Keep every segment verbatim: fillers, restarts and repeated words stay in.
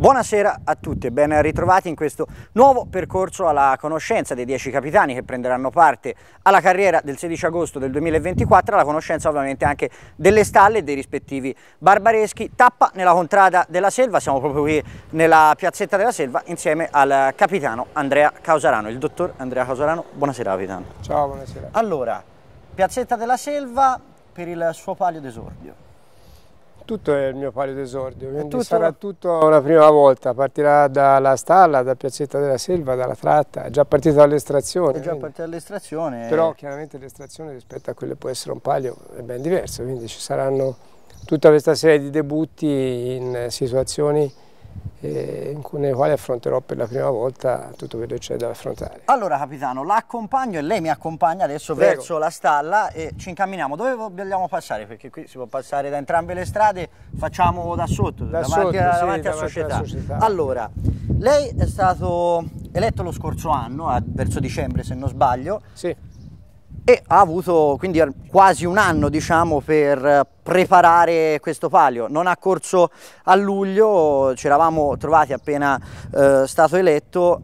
Buonasera a tutti e ben ritrovati in questo nuovo percorso alla conoscenza dei dieci capitani che prenderanno parte alla carriera del sedici agosto del duemilaventiquattro, alla conoscenza ovviamente anche delle stalle e dei rispettivi barbareschi. Tappa nella contrada della Selva, siamo proprio qui nella piazzetta della Selva insieme al capitano Andrea Causarano, il dottor Andrea Causarano. Buonasera capitano. Ciao, buonasera. Allora, piazzetta della Selva per il suo palio d'esordio. Tutto è il mio palio d'esordio, quindi tutto... sarà tutto una prima volta, partirà dalla stalla, da Piazzetta della Selva, dalla tratta, è già partito dall'estrazione. È già partita dall'estrazione. Però chiaramente l'estrazione rispetto a quello che può essere un palio è ben diverso, quindi ci saranno tutta questa serie di debutti in situazioni eh, in cui, nelle quali affronterò per la prima volta tutto quello che c'è da affrontare. Allora capitano, la accompagno e lei mi accompagna adesso Prego. verso la stalla e ci incamminiamo. Dove vogliamo passare? Perché qui si può passare da entrambe le strade, facciamo da sotto, da davanti, sotto, a, sì, davanti, a società. società. Allora, lei è stato eletto lo scorso anno, a, verso dicembre se non sbaglio. Sì. E ha avuto quindi quasi un anno, diciamo, per preparare questo palio. Non ha corso a luglio, ci eravamo trovati appena eh, stato eletto.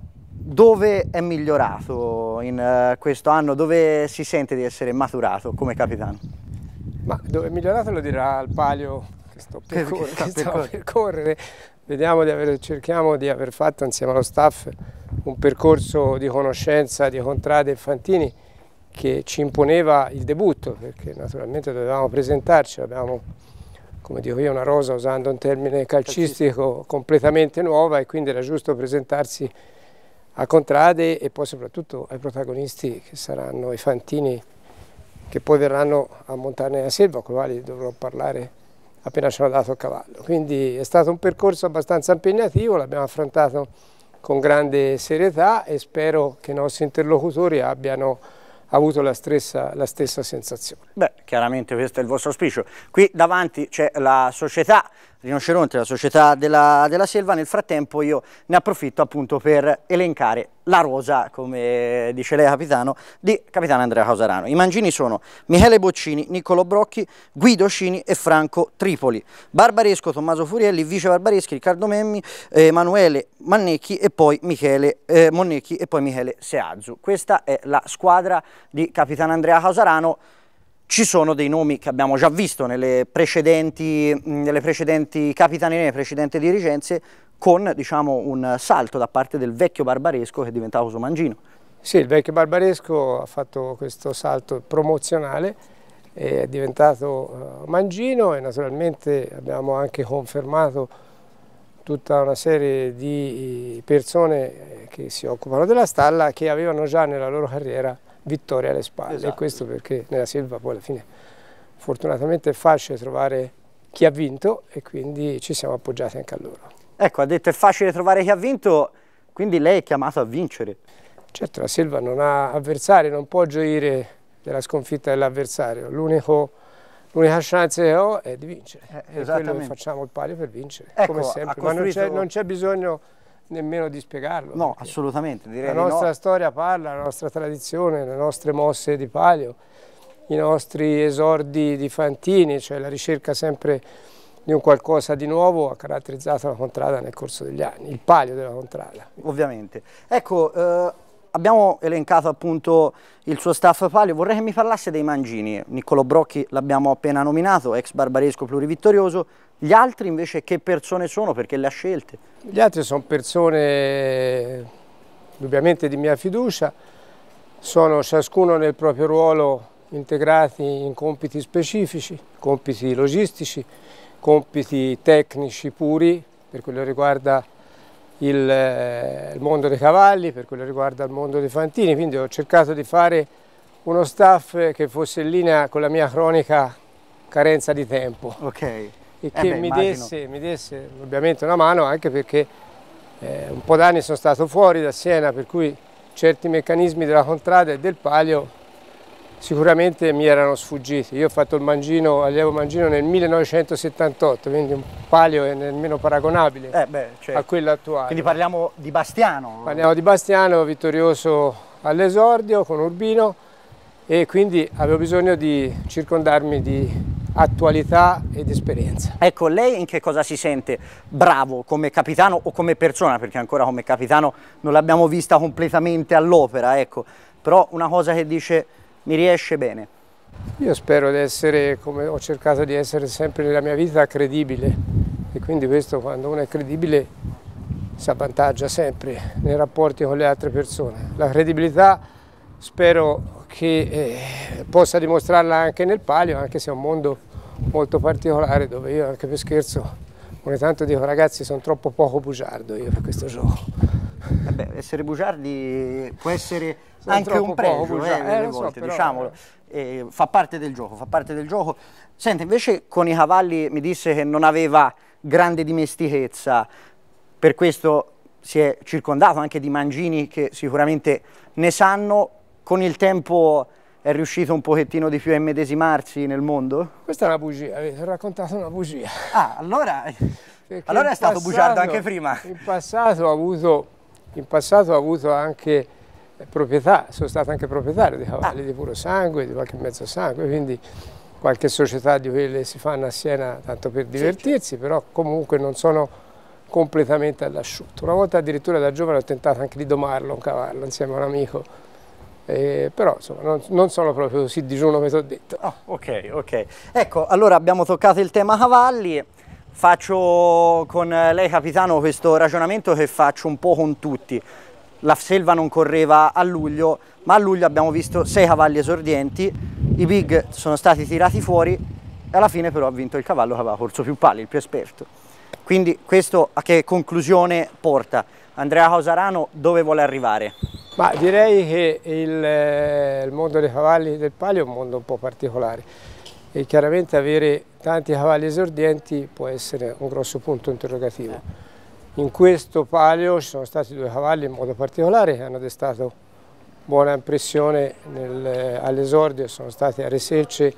Dove è migliorato in eh, questo anno? Dove si sente di essere maturato come capitano? Ma dove è migliorato lo dirà il palio che sto per, per, correre, per, che sto per per correre. Vediamo di aver, cerchiamo di aver fatto insieme allo staff un percorso di conoscenza di contrade e fantini che ci imponeva il debutto, perché naturalmente dovevamo presentarci, abbiamo, come dico io, una rosa, usando un termine calcistico, completamente nuova, e quindi era giusto presentarsi a contrade e poi soprattutto ai protagonisti che saranno i fantini che poi verranno a montare nella selva, con i quali dovrò parlare appena ci hanno dato il cavallo. Quindi è stato un percorso abbastanza impegnativo, l'abbiamo affrontato con grande serietà e spero che i nostri interlocutori abbiano ha avuto la stessa, la stessa sensazione. Beh, chiaramente questo è il vostro auspicio. Qui davanti c'è la società Rinoceronte, la società della, della Selva. Nel frattempo io ne approfitto appunto per elencare la rosa, come dice lei capitano, di capitano Andrea Causarano. I mangini sono Michele Boccini, Niccolo Brocchi, Guido Cini e Franco Tripoli. Barbaresco Tommaso Furielli, vice Barbareschi Riccardo Memmi, eh, Emanuele Mannecchi e poi Michele eh, Monnecchi e poi Michele Seazzu. Questa è la squadra di capitano Andrea Causarano. Ci sono dei nomi che abbiamo già visto nelle precedenti, nelle precedenti capitanerie, nelle precedenti dirigenze, con diciamo, un salto da parte del vecchio Barbaresco che è diventato suo mangino. Sì, il vecchio Barbaresco ha fatto questo salto promozionale, è diventato uh, mangino e naturalmente abbiamo anche confermato tutta una serie di persone che si occupano della stalla che avevano già nella loro carriera vittoria alle spalle. Esatto. E questo perché nella selva poi alla fine fortunatamente è facile trovare chi ha vinto e quindi ci siamo appoggiati anche a loro. Ecco, ha detto è facile trovare chi ha vinto, quindi lei è chiamato a vincere. Certo, la selva non ha avversari, non può gioire della sconfitta dell'avversario, l'unica chance che ho è di vincere, eh, e quello che facciamo il palio per vincere, ecco, come sempre, ma costruito... non c'è bisogno nemmeno di spiegarlo. No, assolutamente, direi la nostra no. storia parla, la nostra tradizione, le nostre mosse di palio, i nostri esordi di fantini, cioè la ricerca sempre di un qualcosa di nuovo ha caratterizzato la contrada nel corso degli anni, il palio della contrada. Ovviamente. Ecco, eh, abbiamo elencato appunto il suo staff palio, vorrei che mi parlasse dei mangini. Niccolo Brocchi l'abbiamo appena nominato, ex barbaresco plurivittorioso. Gli altri invece che persone sono, perché le ha scelte? Gli altri sono persone indubbiamente di mia fiducia, sono ciascuno nel proprio ruolo integrati in compiti specifici, compiti logistici, compiti tecnici puri per quello che riguarda il, eh, il mondo dei cavalli, per quello che riguarda il mondo dei fantini, quindi ho cercato di fare uno staff che fosse in linea con la mia cronica carenza di tempo. Okay. E che eh beh, mi, desse, mi desse ovviamente una mano, anche perché eh, un po' d'anni sono stato fuori da Siena, per cui certi meccanismi della contrada e del palio sicuramente mi erano sfuggiti. Io ho fatto il mangino, allievo mangino nel millenovecentosettantotto, quindi un palio è nemmeno paragonabile eh beh, certo. a quello attuale. Quindi parliamo di Bastiano. Parliamo di Bastiano, vittorioso all'esordio con Urbino, e quindi avevo bisogno di circondarmi di attualità ed esperienza. Ecco, lei in che cosa si sente bravo come capitano o come persona? Perché ancora come capitano non l'abbiamo vista completamente all'opera, ecco. Però una cosa che dice mi riesce bene. Io spero di essere, come ho cercato di essere sempre nella mia vita, credibile, e quindi questo, quando uno è credibile, si avvantaggia sempre nei rapporti con le altre persone. La credibilità spero che eh, possa dimostrarla anche nel palio, anche se è un mondo molto particolare, dove io anche per scherzo ogni tanto dico: ragazzi, sono troppo poco bugiardo io per questo gioco. Vabbè, essere bugiardi può essere sono anche un pregio, eh, eh, eh, so, volte, però, diciamolo. Eh, fa parte del gioco, fa parte del gioco. Senti, invece con i cavalli mi disse che non aveva grande dimestichezza, per questo si è circondato anche di mangini che sicuramente ne sanno. Con il tempo è riuscito un pochettino di più a immedesimarsi nel mondo? Questa è una bugia, avete raccontato una bugia. Ah, allora, allora è stato passato, bugiardo anche prima. In passato ho avuto, in passato ho avuto anche proprietà, sono stato anche proprietario di cavalli ah. di puro sangue, di qualche mezzo sangue, quindi qualche società di quelle si fanno a Siena tanto per divertirsi, sì, però comunque non sono completamente all'asciutto. Una volta addirittura da giovane ho tentato anche di domarlo un cavallo insieme a un amico. Eh, però insomma non, non sono proprio così digiuno come ti ho detto. Oh, ok, ok. Ecco, allora abbiamo toccato il tema cavalli. Faccio con lei, capitano, questo ragionamento che faccio un po' con tutti. La Selva non correva a luglio, ma a luglio abbiamo visto sei cavalli esordienti, i big sono stati tirati fuori e alla fine però ha vinto il cavallo che aveva corso più pali, il più esperto. Quindi questo a che conclusione porta? Andrea Causarano dove vuole arrivare? Ma direi che il, il mondo dei cavalli del palio è un mondo un po' particolare e chiaramente avere tanti cavalli esordienti può essere un grosso punto interrogativo. In questo palio ci sono stati due cavalli in modo particolare che hanno destato buona impressione all'esordio, sono stati Areselce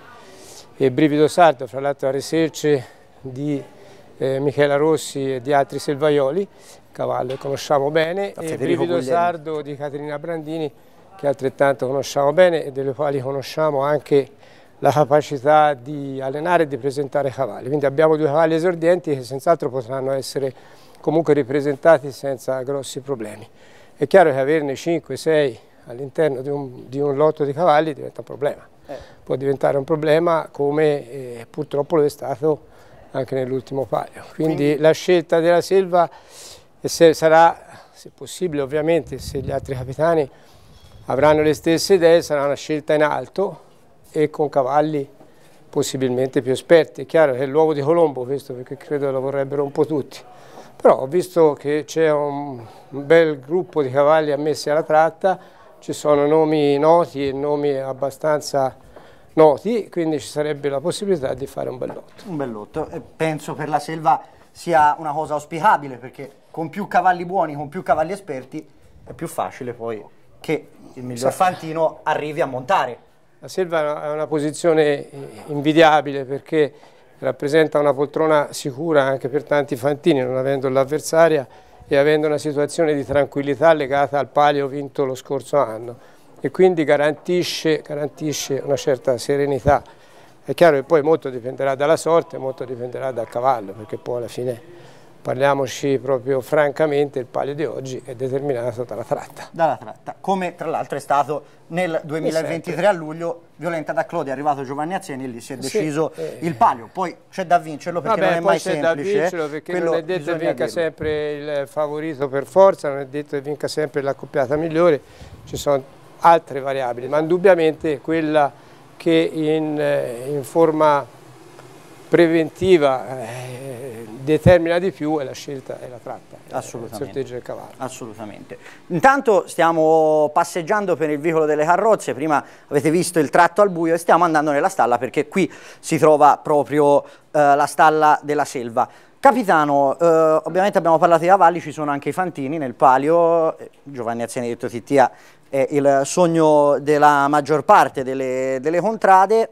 e Brivido Sardo, fra l'altro Areselce di eh, Michela Rossi e di altri selvaioli, cavallo che conosciamo bene, e Brivido Sardo di Caterina Brandini, che altrettanto conosciamo bene e delle quali conosciamo anche la capacità di allenare e di presentare cavalli. Quindi abbiamo due cavalli esordienti che senz'altro potranno essere comunque ripresentati senza grossi problemi. È chiaro che averne cinque sei all'interno di un, di un lotto di cavalli diventa un problema. Eh. Può diventare un problema come eh, purtroppo lo è stato anche nell'ultimo palio. Quindi, Quindi la scelta della Selva e se sarà, se possibile ovviamente, se gli altri capitani avranno le stesse idee, sarà una scelta in alto e con cavalli possibilmente più esperti. È chiaro che è l'uovo di Colombo questo, perché credo lo vorrebbero un po' tutti. Però ho visto che c'è un, un bel gruppo di cavalli ammessi alla tratta, ci sono nomi noti e nomi abbastanza noti, quindi ci sarebbe la possibilità di fare un bel lotto. Un bel lotto, e penso per la Selva sia una cosa auspicabile, perché con più cavalli buoni, con più cavalli esperti, è più facile poi che il miglior fantino arrivi a montare. La Selva è una posizione invidiabile perché rappresenta una poltrona sicura anche per tanti fantini, non avendo l'avversaria e avendo una situazione di tranquillità legata al palio vinto lo scorso anno, e quindi garantisce, garantisce una certa serenità. È chiaro che poi molto dipenderà dalla sorte, molto dipenderà dal cavallo, perché poi alla fine, parliamoci proprio francamente, il palio di oggi è determinato dalla tratta. Dalla tratta, come tra l'altro è stato nel duemilaventitré a luglio, Violenta da Clodi, è arrivato Giovanni Azieni e lì si è deciso sì, eh, il palio. Poi c'è da vincerlo perché Vabbè, non è mai semplice. Vabbè, poi c'è da vincerlo perché Quello non è detto che vinca dirlo. sempre il favorito per forza, non è detto che vinca sempre l'accoppiata migliore, ci sono altre variabili, ma indubbiamente quella che in, in forma preventiva eh, determina di più è la scelta e la tratta, assolutamente. Il sorteggio del cavallo. Assolutamente. Intanto stiamo passeggiando per il vicolo delle carrozze, prima avete visto il tratto al buio e stiamo andando nella stalla perché qui si trova proprio eh, la stalla della Selva. Capitano, eh, ovviamente abbiamo parlato di cavalli, ci sono anche i fantini nel palio, Giovanni Azieni ha detto Tittia è il sogno della maggior parte delle, delle contrade,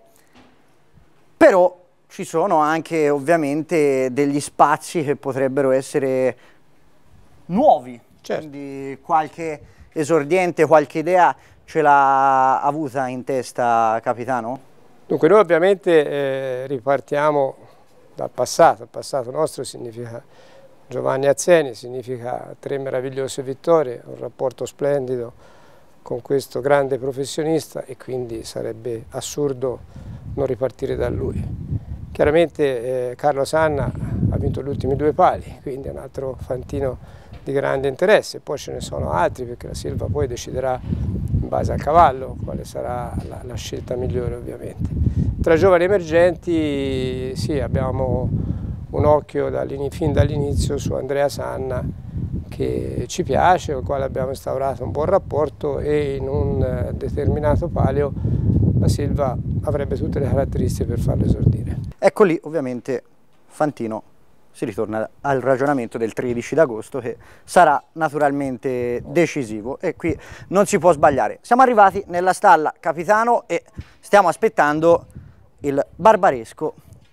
però ci sono anche ovviamente degli spazi che potrebbero essere nuovi, certo. Quindi qualche esordiente, qualche idea ce l'ha avuta in testa, capitano? Dunque noi ovviamente eh, ripartiamo dal passato, il passato nostro significa Giovanni Azzeni, significa tre meravigliose vittorie, un rapporto splendido con questo grande professionista e quindi sarebbe assurdo non ripartire da lui. Chiaramente eh, Carlo Sanna ha vinto gli ultimi due pali, quindi è un altro fantino di grande interesse, poi ce ne sono altri perché la Silva poi deciderà in base al cavallo quale sarà la, la scelta migliore ovviamente. Tra giovani emergenti sì, abbiamo un occhio fin dall'inizio su Andrea Sanna che ci piace, con il quale abbiamo instaurato un buon rapporto e in un determinato palio la Silva avrebbe tutte le caratteristiche per farlo esordire. Ecco lì ovviamente Fantino si ritorna al ragionamento del tredici d'agosto che sarà naturalmente decisivo e qui non si può sbagliare. Siamo arrivati nella stalla Capitano e stiamo aspettando il barbaresco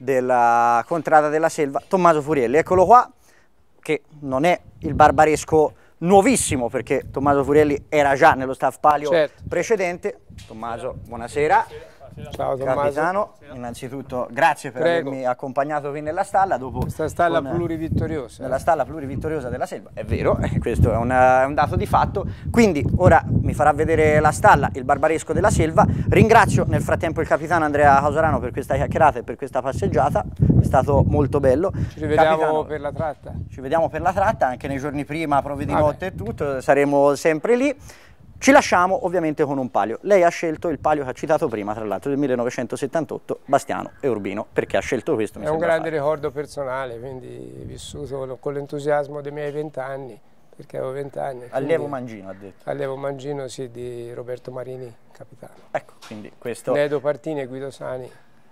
della Contrada della Selva, Tommaso Furielli. Eccolo qua, che non è il barbaresco nuovissimo perché Tommaso Furielli era già nello staff palio certo. precedente. Tommaso, buonasera. Ciao Tommaso. Capitano, innanzitutto grazie per Prego. avermi accompagnato qui nella stalla. Dopo questa stalla plurivittoriosa. Nella stalla plurivittoriosa della Selva, è vero, questo è un, è un dato di fatto. Quindi ora mi farà vedere la stalla, il barbaresco della Selva. Ringrazio nel frattempo il capitano Andrea Causorano per questa chiacchierata e per questa passeggiata, è stato molto bello. Ci rivediamo Capitano, per la tratta. Ci vediamo per la tratta, anche nei giorni prima, prove di Vabbè. notte e tutto, saremo sempre lì. Ci lasciamo ovviamente con un palio. Lei ha scelto il palio che ha citato prima, tra l'altro del millenovecentosettantotto, Bastiano e Urbino. Perché ha scelto questo? Mi È un grande fare. ricordo personale, quindi vissuto con l'entusiasmo dei miei vent'anni, perché avevo vent'anni. Allievo Mangino ha detto. Allievo Mangino, sì, di Roberto Marini, capitano. Ecco, quindi questo... Nedo Partini e Guido Sani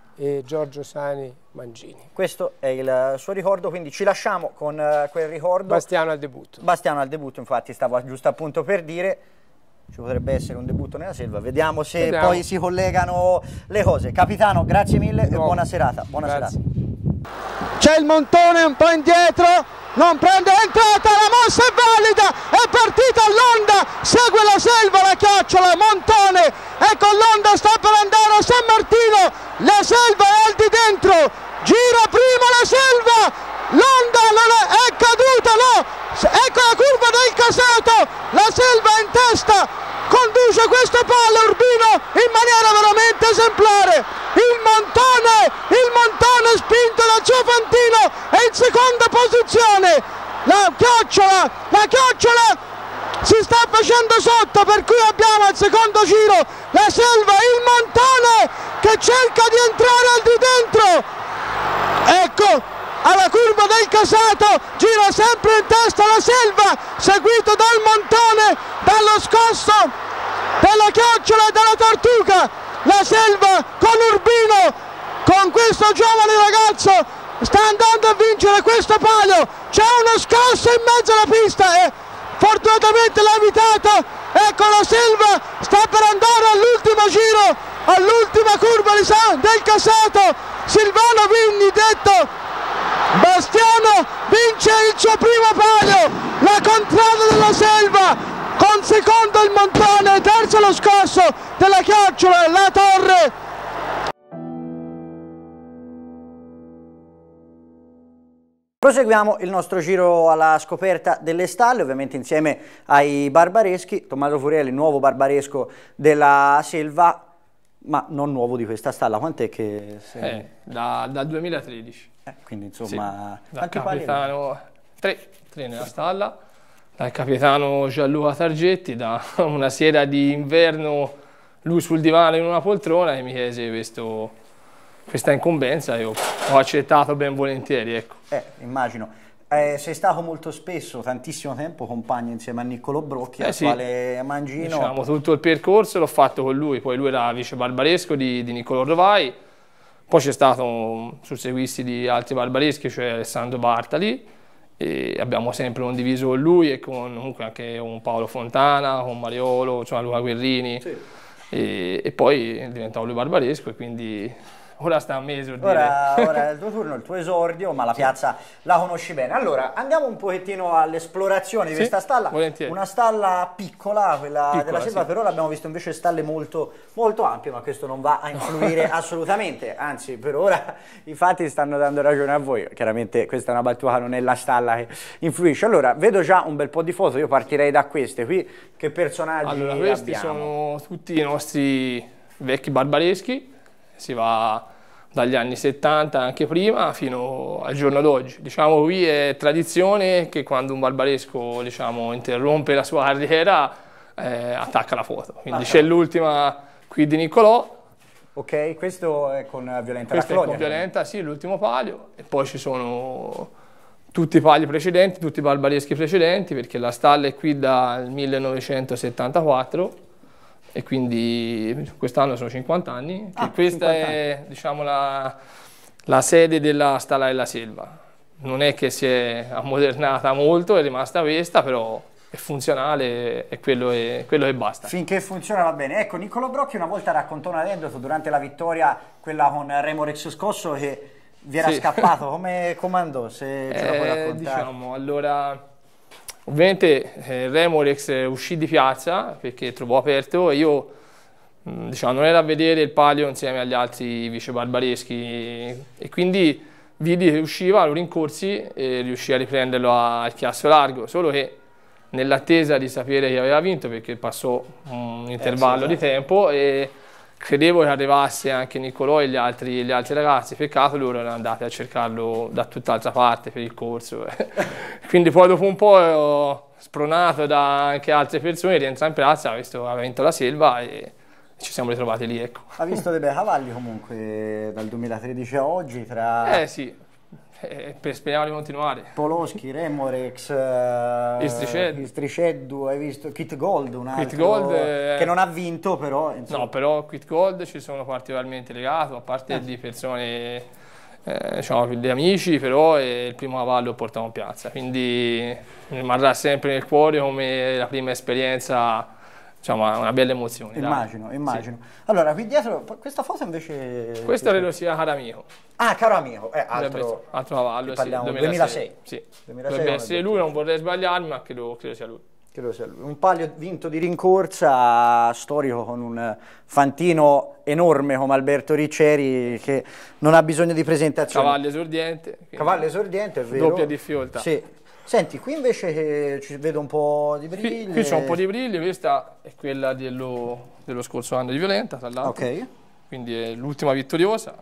e Giorgio Sani Mangini. Questo è il suo ricordo, quindi ci lasciamo con uh, quel ricordo. Bastiano al debutto. Bastiano al debutto, infatti stavo giusto appunto per dire. Ci potrebbe essere un debutto nella Selva, vediamo se vediamo. poi si collegano le cose. Capitano, grazie mille no. e buona serata. Buona serata. C'è il Montone un po' indietro, non prende entrata, la mossa è valida, è partita l'Onda, segue la Selva, la Chiocciola, Montone, ecco l'Onda sta per andare a San Martino, la Selva è al di dentro, gira prima la Selva, l'Onda non è, è caduta, no, ecco la curva del Casato, la Selva è in testa, conduce questo palo Urbino in maniera veramente esemplare, il Montone, il Montone spinto dal suo Fantino è in seconda posizione, la Chiocciola, la Chiocciola si sta facendo sotto, per cui abbiamo al secondo giro la Selva, il Montone che cerca di entrare al di dentro, ecco alla curva del Casato, gira sempre in testa la Selva, seguito dal Montone, dallo scosso della Chiocciola e dalla Tartuca, la Selva con Urbino, con questo giovane ragazzo, sta andando a vincere questo palio, c'è uno scosso in mezzo alla pista e fortunatamente l'ha evitato, ecco la Selva sta per andare all'ultimo giro, all'ultima curva del Casato, Silvano Vigni detto Bastiano vince il suo primo palio, la Contrada della Selva, con secondo il Montone, terzo lo scosso della Chiocciola, la Torre. Proseguiamo il nostro giro alla scoperta delle stalle, ovviamente insieme ai barbareschi. Tommaso Furielli, nuovo barbaresco della Selva, ma non nuovo di questa stalla. Quant'è che sei? Eh, da, dal duemilatredici. Eh, quindi insomma... Sì, dal capitano... Tre, tre nella stalla, dal capitano Gianluca Targetti, da una sera di inverno lui sul divano in una poltrona e mi chiese questo, questa incombenza e ho, ho accettato ben volentieri. Ecco. Eh, immagino. Eh, sei stato molto spesso, tantissimo tempo, compagno insieme a Niccolo Brocchi, eh al sì, quale Mangino... Diciamo, tutto il percorso l'ho fatto con lui, poi lui era vice barbaresco di, di Niccolò Rovai, poi c'è stato un susseguisti di altri barbareschi, cioè Alessandro Bartali, e abbiamo sempre condiviso con lui e con comunque anche con Paolo Fontana, con Mariolo, cioè Luca Guerrini, sì. e, e poi è diventato lui barbaresco e quindi ora sta a me esordire. Ora, ora è il tuo turno, il tuo esordio, ma la piazza la conosci bene. Allora, andiamo un pochettino all'esplorazione di Sì, questa stalla. volentieri. Una stalla piccola, quella Piccola, della Selva, sì. per ora abbiamo visto invece stalle molto, molto ampie, ma questo non va a influire assolutamente. Anzi, per ora i fatti stanno dando ragione a voi. Chiaramente questa è una battuta, non è la stalla che influisce. Allora, vedo già un bel po' di foto, io partirei da queste qui. Che personaggi Allora, questi abbiamo? sono tutti i nostri vecchi barbareschi, si va dagli anni settanta, anche prima, fino al giorno d'oggi. Diciamo, qui è tradizione che quando un barbaresco, diciamo, interrompe la sua carriera, eh, attacca la foto. Quindi c'è l'ultima qui di Niccolò. Ok, questo è con Violenta Questa la è Clodia. con Violenta, sì, l'ultimo palio, e poi ci sono tutti i pali precedenti, tutti i barbareschi precedenti, perché la stalla è qui dal millenovecentosettantaquattro e quindi quest'anno sono cinquanta anni. Ah, questa cinquanta è, diciamo, la, la sede della Stalla della Selva. Non è che si è ammodernata molto, è rimasta questa, però è funzionale e quello, è, quello che basta. Finché funziona va bene. Ecco, Niccolò Brocchi una volta raccontò un aneddoto durante la vittoria, quella con Remorex Scosso, che vi era Sì. scappato. Come comandò? Se ce lo puoi Eh, raccontare. diciamo, allora, ovviamente eh, Remorex uscì di piazza perché trovò aperto e io, mh, diciamo, non era a vedere il palio insieme agli altri vice barbareschi e quindi vidi che usciva, lo rincorsi e riuscì a riprenderlo al chiasso largo, solo che nell'attesa di sapere chi aveva vinto, perché passò un intervallo Eh, sì, di tempo e credevo che arrivasse anche Niccolò e gli altri, gli altri ragazzi, peccato loro erano andati a cercarlo da tutt'altra parte per il corso. Quindi poi dopo un po' ho spronato da anche altre persone, rientra in piazza, visto che aveva vinto la Selva e ci siamo ritrovati lì, ecco. Ha visto dei bei cavalli comunque dal duemilatredici a oggi, tra Eh sì, eh, per speriamo di continuare. Poloschi, Remorex, eh, Istriceddu. Istriceddu, hai visto Kit Gold, un altro Kit Gold, eh, che non ha vinto però. Insomma. No, però Quit Gold ci sono particolarmente legato, a parte di persone, eh, diciamo, di amici, però è il primo cavallo che portavo in piazza, quindi mi rimarrà sempre nel cuore come la prima esperienza, diciamo, una bella emozione. Immagino, dai. immagino. Allora, qui dietro, questa foto invece... Sì. Questo credo sia caro amico. Ah, caro amico, eh, altro... Altro, altro cavallo, sì, parliamo duemilasei. Sì. duemilasei Dovrebbe non è essere detto. lui, non vorrei sbagliarmi, ma credo, credo sia lui. Credo sia lui. Un palio vinto di rincorsa, storico, con un fantino enorme come Alberto Ricceri, che non ha bisogno di presentazione. Cavallo esordiente. quindi Cavallo esordiente, è vero. Doppia difficoltà. Sì. Senti, qui invece che ci vedo un po' di briglie. Qui, qui c'è un po' di brilli, questa è quella dello, dello scorso anno di Violenta, tra l'altro. Ok. Quindi è l'ultima vittoriosa.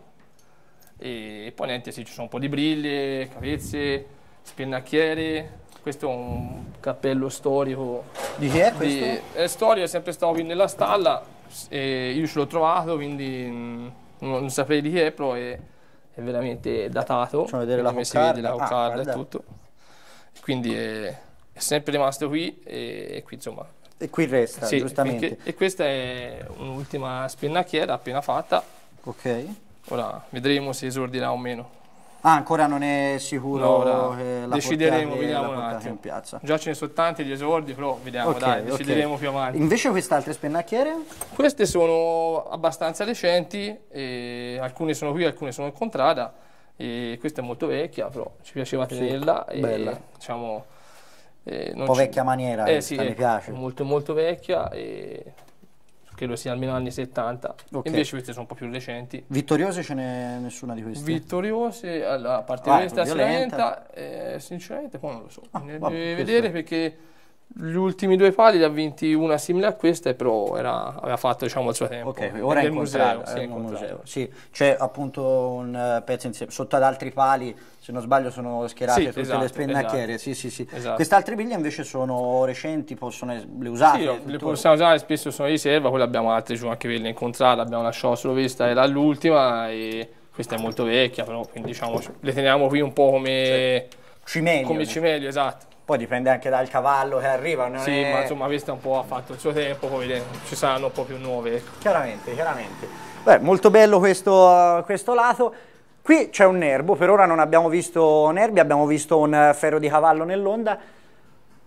E poi niente, sì, ci sono un po' di briglie, cavezze, spennacchiere. Questo è un cappello storico. Di chi è questo? Di, è storico, è sempre stato qui nella stalla. E io ce l'ho trovato, quindi mh, non, non saprei di chi è, però è, è veramente datato. Facciamo vedere la Come si coccarda. vede la Ah, coccarda guarda. e tutto. Quindi è, è sempre rimasto qui e, e qui insomma. E qui resta, Sì, giustamente. finché- e questa è un'ultima spennacchiera appena fatta. Ok. Ora vedremo se esordirà o meno. Ah, ancora non è sicuro No, ora che la decideremo, portate- vediamo la un portate attimo. in piazza. Già ce ne sono tanti di esordi, però vediamo, Ok, dai, ok. decideremo più avanti. Invece queste altre spennacchiere? Queste sono abbastanza recenti, e alcune sono qui, alcune sono in contrada. E questa è molto vecchia, però ci piaceva tenerla. E, bella. diciamo, eh, non Un po' ci- vecchia maniera, eh, questa, sì, mi ecco, piace. molto molto vecchia e credo sia almeno anni settanta. Ok. Invece queste sono un po' più recenti. Vittoriose ce n'è nessuna di queste? Vittoriose, allora, a parte Ah, questa Violenta. Violenta, eh, sinceramente poi non lo so, Ah, ne vabbè, devi questo- vedere perché gli ultimi due pali li ha vinti una simile a questa, però era, aveva fatto, diciamo, il suo tempo. Ok, ora è nel in museo, contrada, sì, è in un contrada. museo. Sì, c'è appunto un eh, pezzo insieme, sotto ad altri pali, se non sbaglio sono schierate Sì, tutte esatto, le spennacchiere, esatto. sì sì sì. Esatto. Queste altre biglie invece sono recenti, possono es- le usate? Sì, no, le tuttora? possiamo usare, spesso sono di riserva, poi abbiamo altre giù, anche quelle in contrada, abbiamo lasciato solo questa, era l'ultima e questa è molto vecchia, però quindi diciamo le teniamo qui un po' come, Cimelio. come cimelio, esatto. Poi dipende anche dal cavallo che arriva, non Sì, è... ma insomma questa un po' ha fatto il suo tempo, poi vedremo, ci saranno un po' più nuove, ecco. Chiaramente, chiaramente. Beh, molto bello questo, questo lato. Qui c'è un nervo, per ora non abbiamo visto nervi, abbiamo visto un ferro di cavallo nell'onda.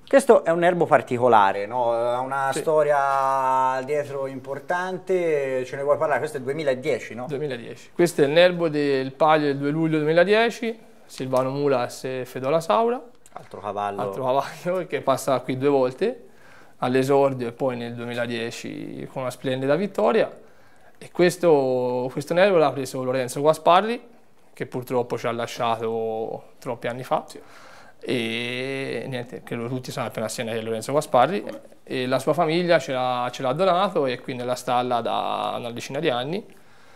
Questo è un nerbo particolare, no? Ha una Sì. storia dietro importante, ce ne vuoi parlare? Questo è il duemiladieci, no? duemiladieci. Questo è il nerbo del Palio del due luglio duemiladieci, Silvano Mulas e Fedola Saura, Altro cavallo. altro cavallo che passa qui due volte, all'esordio e poi nel duemiladieci con una splendida vittoria. E questo, questo nervo l'ha preso Lorenzo Guasparri, che purtroppo ci ha lasciato troppi anni fa. Sì. E niente, credo tutti sappiano assieme a Lorenzo Guasparri, e la sua famiglia ce l'ha donato e qui nella stalla da una decina di anni,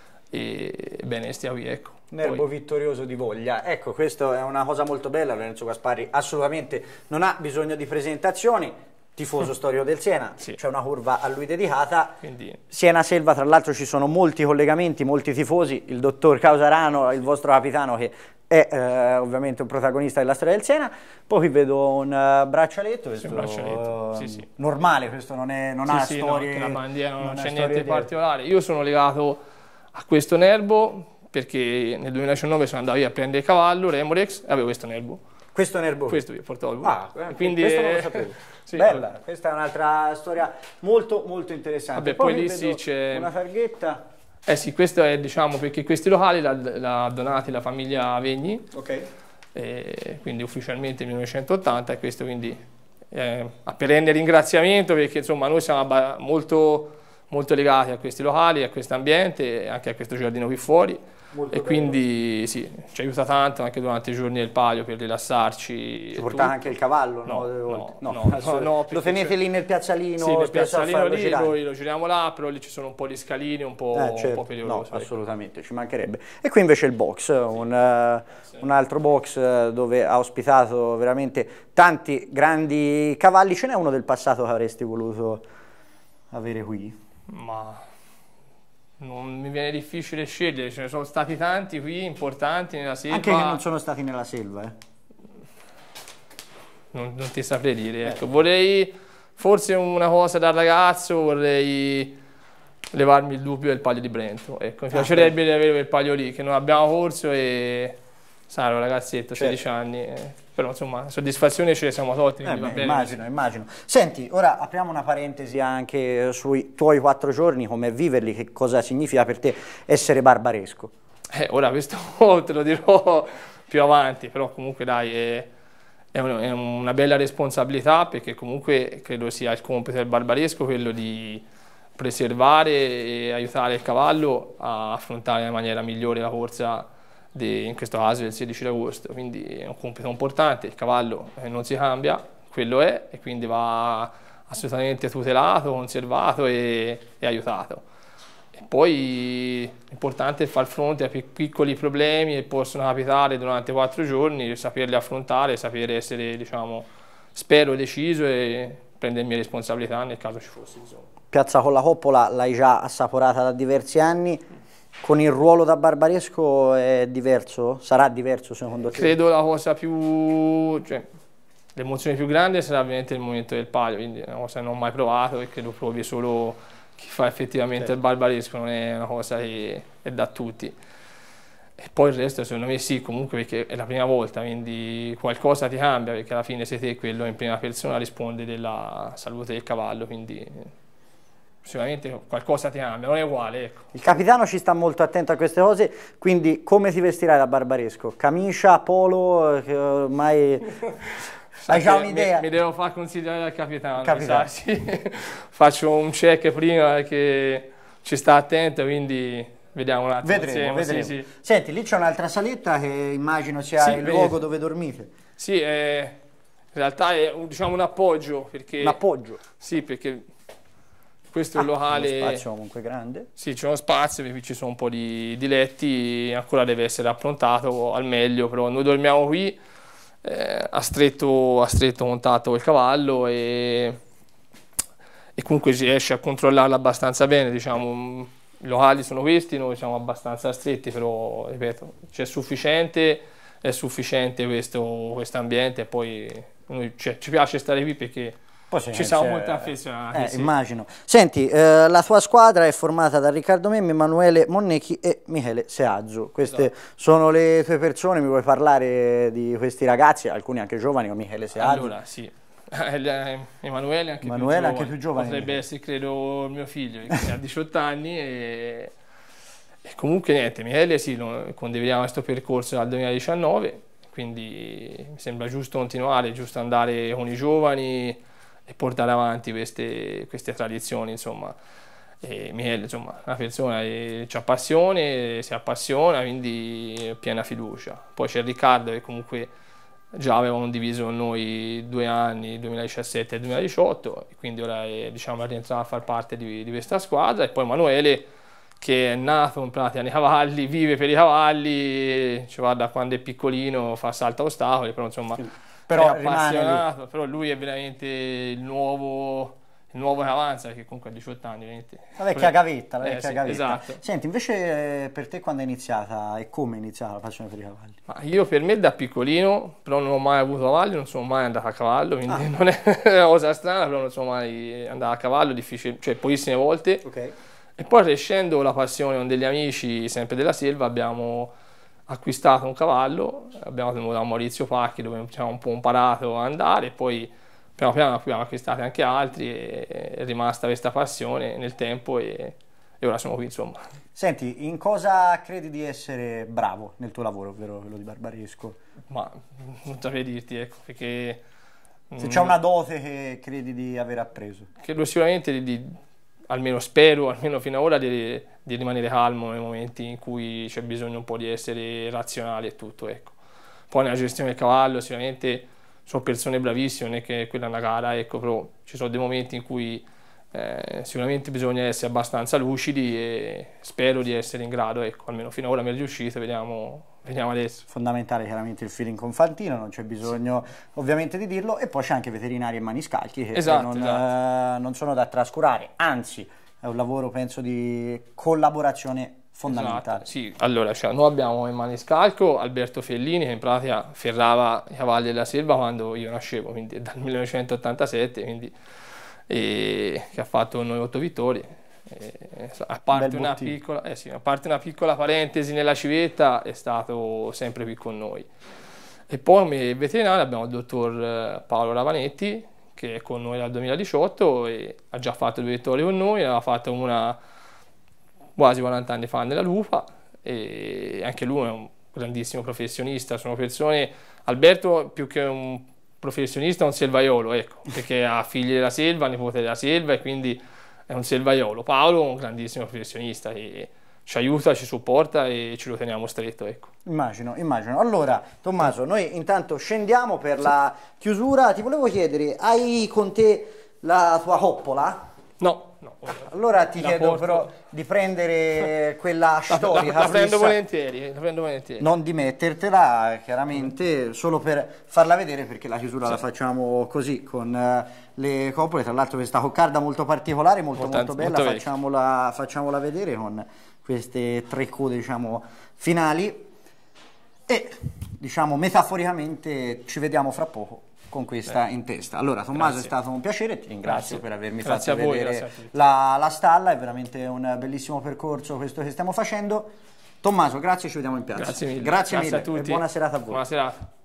e bene, stia qui, ecco. Nerbo Poi, vittorioso di Voglia, ecco, questa è una cosa molto bella. Lorenzo Guasparri assolutamente non ha bisogno di presentazioni, tifoso storico del Siena, sì. C'è una curva a lui dedicata. Quindi... Siena Selva, tra l'altro ci sono molti collegamenti, molti tifosi, il dottor Causarano, il vostro capitano, che è eh, ovviamente un protagonista della storia del Siena. Poi qui vedo un uh, braccialetto, questo, sì, un braccialetto. Sì, sì. normale, questo non, è, non sì, ha sì, storie... No, la bandiera non, non c'è niente di di particolare. Io sono legato a questo nerbo perché nel duemiladiciannove sono andato via a prendere il cavallo, Remorex, e avevo questo nerbo. Questo nerbo? Questo io portavo lui. Ah, quindi questo non lo sapevo. Sì, bella, questa è un'altra storia molto molto interessante. Vabbè, poi poi lì vedo sì c'è una targhetta. Eh sì, questo è, diciamo, perché questi locali l'ha donati la famiglia Vegni, Ok. E quindi ufficialmente millenovecentottanta, e questo quindi è a perenne ringraziamento, perché insomma noi siamo molto, molto legati a questi locali, a questo ambiente e anche a questo giardino qui fuori. Molto e bello. Quindi sì, ci aiuta tanto anche durante i giorni del Palio per rilassarci. Ci portate anche il cavallo? No, no, no, no, no, no, no lo tenete lì nel piazzalino? Sì, nel piazzalino lì, noi lo giriamo là, però lì ci sono un po' di scalini, un po', eh, certo. un po' pericolosi. No, assolutamente, ci mancherebbe. E qui invece il box, un, uh, un altro box dove ha ospitato veramente tanti grandi cavalli. Ce n'è uno del passato che avresti voluto avere qui? Ma... non mi viene difficile scegliere, ce ne sono stati tanti qui importanti nella selva. Anche che non sono stati nella selva, eh? Non, non ti saprei dire, ecco. Vorrei, forse una cosa da ragazzo, vorrei levarmi il dubbio del Palio di Brento. Ecco, mi ah, piacerebbe di avere quel Palio lì, che non abbiamo corso e... sai, un ragazzetto, certo. sedici anni, eh. Però insomma, soddisfazione ce le siamo tolte. Eh beh, immagino, immagino. Senti, ora apriamo una parentesi anche sui tuoi quattro giorni, come viverli, che cosa significa per te essere barbaresco? Eh, ora questo te lo dirò più avanti, però comunque dai, è, è, un, è una bella responsabilità, perché comunque credo sia il compito del barbaresco quello di preservare e aiutare il cavallo a affrontare in maniera migliore la corsa, in questo caso il sedici agosto, quindi è un compito importante. Il cavallo eh, non si cambia, quello è, e quindi va assolutamente tutelato, conservato e, e aiutato. E poi l'importante è far fronte a piccoli problemi che possono capitare durante quattro giorni, saperli affrontare, sapere essere, diciamo, spero deciso e prendere le mie responsabilità nel caso ci fosse bisogno. Piazza con la Coppola l'hai già assaporata da diversi anni. Con il ruolo da barbaresco è diverso? Sarà diverso secondo te? Credo la cosa più... cioè, l'emozione più grande sarà ovviamente il momento del Palio, quindi è una cosa che non ho mai provato e che lo provi solo chi fa effettivamente certo. il barbaresco, non è una cosa che è da tutti. E poi il resto secondo me sì, comunque, perché è la prima volta, quindi qualcosa ti cambia, perché alla fine sei te quello in prima persona risponde della salute del cavallo, quindi... sicuramente qualcosa ti cambia, non è uguale, ecco. Il capitano ci sta molto attento a queste cose, quindi come ti vestirai da barbaresco? Camicia, polo, che ormai hai già un'idea? Mi, mi devo far consigliare dal capitano, capitano. Sa, sì. Faccio un check prima che ci sta attento, quindi vediamo un attimo. Vedremo, insieme. vedremo. Sì, sì. Senti, lì c'è un'altra saletta che immagino sia sì, il beh, luogo dove dormite. Sì, è, in realtà è un, diciamo, un appoggio. Perché, un appoggio? Sì, perché... questo ah, è un locale... uno spazio comunque grande. Sì, c'è uno spazio, qui ci sono un po' di, di letti, ancora deve essere approntato al meglio, però noi dormiamo qui eh, a, stretto, a stretto contatto col cavallo e, e comunque si riesce a controllarlo abbastanza bene, diciamo. I locali sono questi, noi siamo abbastanza stretti, però ripeto, c'è sufficiente, è sufficiente questo ambiente, e poi noi, cioè, ci piace stare qui perché... Poi ci siamo molto affezionati. Eh, sì. Immagino. Senti, eh, la tua squadra è formata da Riccardo Memmi, Emanuele Monnecchi e Michele Seazzo. Queste esatto. sono le tue persone, mi vuoi parlare di questi ragazzi, alcuni anche giovani, o Michele Seazzo? Allora, sì. Eh, Emanuele anche, Emanuele, più, anche più giovane. Potrebbe essere, credo, il mio figlio, che ha diciotto anni e, e comunque niente, Michele sì, lo, condividiamo questo percorso dal duemiladiciannove, quindi mi sembra giusto continuare, giusto andare con i giovani e portare avanti queste, queste tradizioni, insomma. E Michele, insomma, è una persona che ha passione, si appassiona, quindi piena fiducia. Poi c'è Riccardo che comunque già aveva condiviso con noi due anni, duemiladiciassette e duemiladiciotto, e quindi ora è, diciamo, è rientrato a far parte di, di questa squadra. E poi Emanuele, che è nato in pratica nei cavalli, vive per i cavalli, ci va da quando è piccolino, fa salto a ostacoli, però insomma sì, però è appassionato, però lui è veramente il nuovo... il nuovo che avanza, che comunque ha diciotto anni, veramente. La vecchia gavetta, la vecchia eh, sì, gavetta. Esatto. Senti, invece per te quando è iniziata e come è iniziata la passione per i cavalli? Ma io per me da piccolino, però non ho mai avuto cavalli, non sono mai andato a cavallo, quindi ah. non è una cosa strana, però non sono mai andato a cavallo, difficile, cioè pochissime volte. Okay. E poi crescendo la passione con degli amici, sempre della Selva, abbiamo acquistato un cavallo, abbiamo tenuto da Maurizio Pacchi, dove abbiamo un po' imparato a andare, e poi piano piano abbiamo acquistato anche altri e è rimasta questa passione nel tempo e, e ora sono qui, insomma. Senti, in cosa credi di essere bravo nel tuo lavoro, ovvero quello di barbaresco? Ma non saprei dirti, ecco, perché... Se c'è una dote che credi di aver appreso? Credo sicuramente di, di, almeno spero, almeno fino ad ora, di, di rimanere calmo nei momenti in cui c'è bisogno un po' di essere razionali e tutto, ecco. Poi nella gestione del cavallo sicuramente... sono persone bravissime, non è che quella è una gara, ecco, però ci sono dei momenti in cui eh, sicuramente bisogna essere abbastanza lucidi e spero di essere in grado, ecco, almeno fino ad ora mi è riuscito, vediamo, vediamo adesso. Fondamentale chiaramente il feeling con Fantino, non c'è bisogno sì. ovviamente di dirlo, e poi c'è anche veterinari e maniscalchi che esatto, non, esatto. Eh, non sono da trascurare, anzi è un lavoro penso di collaborazione fondamentale. Esatto, sì. Allora, cioè, noi abbiamo in maniscalco Alberto Fellini, che in pratica ferrava i cavalli della Selva quando io nascevo, quindi dal millenovecentottantasette, quindi, e, che ha fatto con noi otto vittorie. E, a, parte una piccola, eh sì, a parte una piccola parentesi nella civetta, è stato sempre qui con noi. E poi come veterinario abbiamo il dottor Paolo Ravanetti, che è con noi dal duemiladiciotto e ha già fatto due vittorie con noi, aveva fatto una quasi quaranta anni fa nella Lupa, e anche lui è un grandissimo professionista. Sono persone, Alberto più che un professionista è un selvaiolo, ecco, perché ha figli della selva, nipote della selva, e quindi è un selvaiolo. Paolo è un grandissimo professionista che ci aiuta, ci supporta e ce lo teniamo stretto, ecco. Immagino, immagino. Allora, Tommaso, noi intanto scendiamo per sì. la chiusura. Ti volevo chiedere, hai con te la tua coppola? No. No, allora ti chiedo porto... però di prendere quella storica. La, la, la, prendo volentieri, la prendo volentieri. Non dimettertela, chiaramente, solo per farla vedere, perché la chiusura sì. la facciamo così, con uh, le coppole. Tra l'altro questa coccarda molto particolare, molto molto, molto bella, molto facciamola, facciamola vedere con queste tre code, diciamo, finali. E, diciamo, metaforicamente ci vediamo fra poco con questa Beh. in testa. Allora Tommaso, grazie. È stato un piacere, ti ringrazio grazie. per avermi grazie fatto voi, vedere la, la stalla, è veramente un bellissimo percorso questo che stiamo facendo. Tommaso, grazie, ci vediamo in piazza. Grazie mille, grazie, grazie mille a tutti e buona serata a voi. Buona serata.